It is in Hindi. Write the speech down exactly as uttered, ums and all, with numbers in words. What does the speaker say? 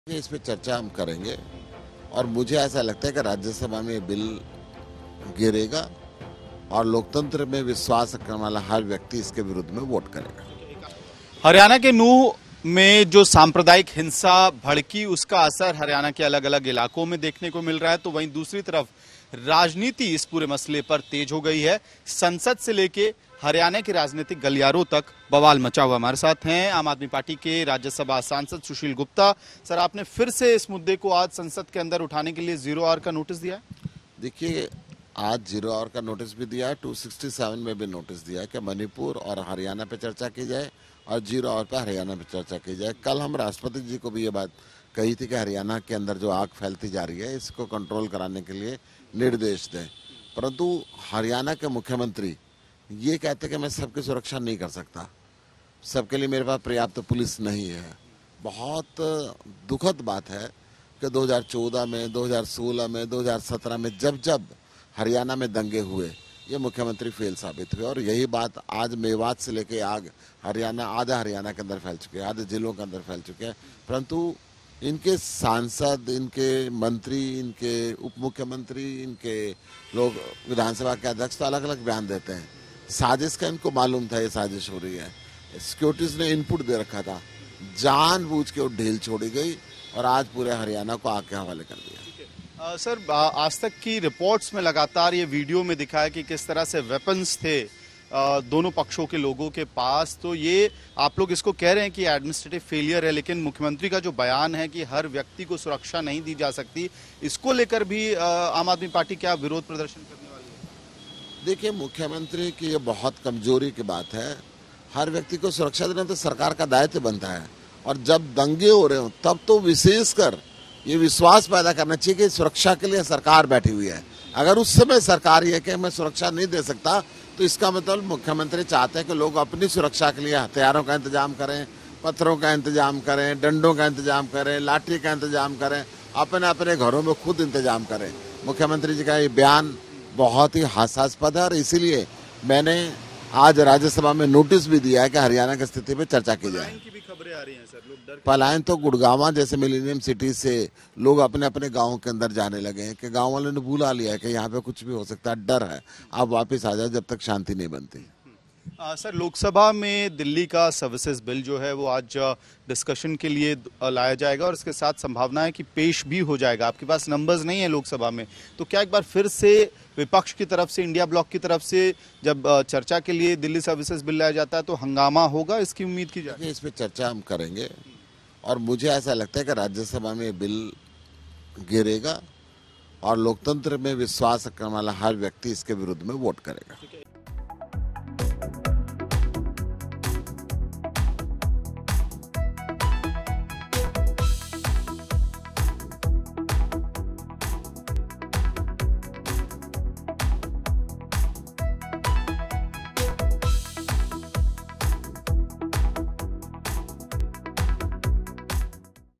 इस पे चर्चा हम करेंगे और मुझे ऐसा लगता है कि राज्यसभा में बिल गिरेगा और लोकतंत्र में विश्वास रखने वाला हर व्यक्ति इसके विरुद्ध में वोट करेगा। हरियाणा के नूह में जो सांप्रदायिक हिंसा भड़की, उसका असर हरियाणा के अलग अलग इलाकों में देखने को मिल रहा है, तो वहीं दूसरी तरफ राजनीति इस पूरे मसले पर तेज हो गई है। संसद से लेके हरियाणा के राजनीतिक गलियारों तक बवाल मचा हुआ। हमारे साथ हैं आम आदमी पार्टी के राज्यसभा सांसद सुशील गुप्ता। सर, आपने फिर से इस मुद्दे को आज संसद के अंदर उठाने के लिए जीरो आवर का नोटिस दिया है। देखिए, आज जीरो आवर का नोटिस भी दिया है, दो सौ सरसठ में भी नोटिस दिया है कि मणिपुर और हरियाणा पे चर्चा की जाए और जीरो आवर पे हरियाणा पे चर्चा की जाए। कल हम राष्ट्रपति जी को भी ये बात कही थी कि हरियाणा के अंदर जो आग फैलती जा रही है इसको कंट्रोल कराने के लिए निर्देश दें, परंतु हरियाणा के मुख्यमंत्री ये कहते कि मैं सबकी सुरक्षा नहीं कर सकता, सबके लिए मेरे पास पर्याप्त पुलिस नहीं है। बहुत दुखद बात है कि दो हज़ार चौदह में, दो हज़ार सोलह में, दो हज़ार सत्रह में जब जब हरियाणा में दंगे हुए ये मुख्यमंत्री फेल साबित हुए और यही बात आज मेवात से लेके आग हरियाणा, आधा हरियाणा के अंदर फैल चुके हैं, आधे जिलों के अंदर फैल चुके हैं। परंतु इनके सांसद, इनके मंत्री, इनके उप मुख्यमंत्री, इनके लोग विधानसभा के अध्यक्ष तो अलग अलग बयान देते हैं। साजिश का इनको मालूम था ये साजिश हो रही है, सिक्योरिटीज ने इनपुट दे रखा था, जानबूझ के वो ढील छोड़ी गई और आज पूरे हरियाणा को आग के हवाले कर दिया। आ, सर, आज तक की रिपोर्ट्स में लगातार ये वीडियो में दिखा है कि किस तरह से वेपन्स थे आ, दोनों पक्षों के लोगों के पास। तो ये आप लोग इसको कह रहे हैं कि एडमिनिस्ट्रेटिव फेलियर है, लेकिन मुख्यमंत्री का जो बयान है कि हर व्यक्ति को सुरक्षा नहीं दी जा सकती, इसको लेकर भी आ, आम आदमी पार्टी क्या विरोध प्रदर्शन करने वाली है? देखिए, मुख्यमंत्री की ये बहुत कमजोरी की बात है। हर व्यक्ति को सुरक्षा देना तो सरकार का दायित्व बनता है और जब दंगे हो रहे हो तब तो विशेषकर ये विश्वास पैदा करना चाहिए कि सुरक्षा के लिए सरकार बैठी हुई है। अगर उस समय सरकार ये कि मैं सुरक्षा नहीं दे सकता तो इसका मतलब मुख्यमंत्री चाहते हैं कि लोग अपनी सुरक्षा के लिए हथियारों का इंतजाम करें, पत्थरों का इंतजाम करें, डंडों का इंतजाम करें, लाठी का इंतजाम करें, अपने अपने घरों में खुद इंतजाम करें। मुख्यमंत्री जी का ये बयान बहुत ही हास्यास्पद है और इसीलिए मैंने आज राज्यसभा में नोटिस भी दिया है कि हरियाणा की स्थिति पे चर्चा की जाए। की भी खबरें आ रही हैं सर, लोग डर पलायन तो गुड़गांव जैसे मिलेनियम सिटी से लोग अपने अपने गांव के अंदर जाने लगे हैं कि गांव वालों ने बुला लिया है कि यहाँ पे कुछ भी हो सकता है, डर है, आप वापस आ जाओ जब तक शांति नहीं बनती। आ, सर, लोकसभा में दिल्ली का सर्विसेज बिल जो है वो आज डिस्कशन के लिए लाया जाएगा और इसके साथ संभावना है कि पेश भी हो जाएगा। आपके पास नंबर्स नहीं है लोकसभा में, तो क्या एक बार फिर से विपक्ष की तरफ से, इंडिया ब्लॉक की तरफ से जब चर्चा के लिए दिल्ली सर्विसेज बिल लाया जाता है तो हंगामा होगा, इसकी उम्मीद की जाए? इस पे चर्चा हम करेंगे और मुझे ऐसा लगता है कि राज्यसभा में बिल गिरेगा और लोकतंत्र में विश्वास रखने वाला हर व्यक्ति इसके विरुद्ध में वोट करेगा।